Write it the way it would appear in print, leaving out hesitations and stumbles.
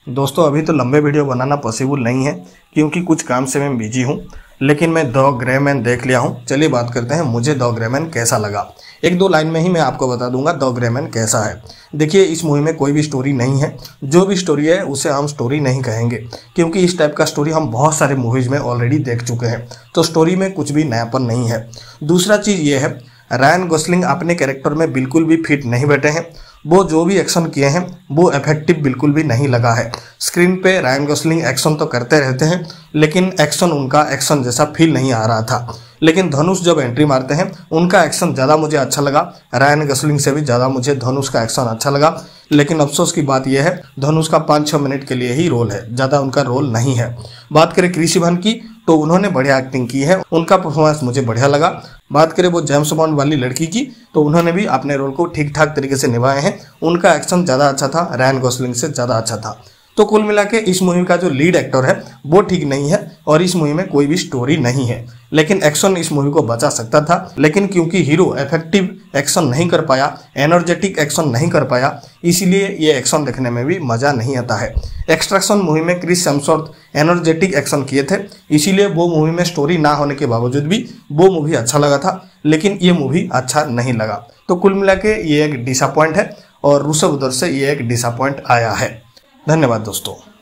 दोस्तों अभी तो लंबे वीडियो बनाना पॉसिबल नहीं है क्योंकि कुछ काम से मैं बिजी हूँ, लेकिन मैं द ग्रे मैन देख लिया हूँ। चलिए बात करते हैं मुझे द ग्रे मैन कैसा लगा। एक दो लाइन में ही मैं आपको बता दूंगा द ग्रे मैन कैसा है। देखिए इस मूवी में कोई भी स्टोरी नहीं है, जो भी स्टोरी है उसे हम स्टोरी नहीं कहेंगे क्योंकि इस टाइप का स्टोरी हम बहुत सारे मूवीज़ में ऑलरेडी देख चुके हैं, तो स्टोरी में कुछ भी नयापन नहीं है। दूसरा चीज़ ये है, रायन गोसलिंग अपने कैरेक्टर में बिल्कुल भी फिट नहीं बैठे हैं। वो जो भी एक्शन किए हैं वो इफेक्टिव बिल्कुल भी नहीं लगा है। स्क्रीन पे रायन गोसलिंग एक्शन तो करते रहते हैं, लेकिन एक्शन उनका एक्शन जैसा फील नहीं आ रहा था। लेकिन धनुष जब एंट्री मारते हैं उनका एक्शन ज़्यादा मुझे अच्छा लगा। रायन गोसलिंग से भी ज़्यादा मुझे धनुष का एक्शन अच्छा लगा। लेकिन अफसोस की बात यह है धनुष का 5-6 मिनट के लिए ही रोल है, ज़्यादा उनका रोल नहीं है। बात करें क्रिस इवांस की तो उन्होंने बढ़िया एक्टिंग की है, उनका परफॉर्मेंस मुझे बढ़िया लगा। बात करें वो जेम्स बॉन्ड वाली लड़की की तो उन्होंने भी अपने रोल को ठीक ठाक तरीके से निभाए हैं। उनका एक्शन ज़्यादा अच्छा था, रायन गोसलिंग से ज़्यादा अच्छा था। तो कुल मिला के इस मूवी का जो लीड एक्टर है वो ठीक नहीं है और इस मूवी में कोई भी स्टोरी नहीं है। लेकिन एक्शन इस मूवी को बचा सकता था, लेकिन क्योंकि हीरो इफेक्टिव एक्शन नहीं कर पाया, एनर्जेटिक एक्शन नहीं कर पाया, इसीलिए ये एक्शन देखने में भी मज़ा नहीं आता है। एक्सट्रैक्शन मूवी में क्रिस हेम्सवर्थ एनर्जेटिक एक्शन किए थे, इसीलिए वो मूवी में स्टोरी ना होने के बावजूद भी वो मूवी अच्छा लगा था, लेकिन ये मूवी अच्छा नहीं लगा। तो कुल मिला के ये एक डिसअपॉइंट है और ऋषभ उधर से ये एक डिसअपॉइंट आया है। धन्यवाद दोस्तों।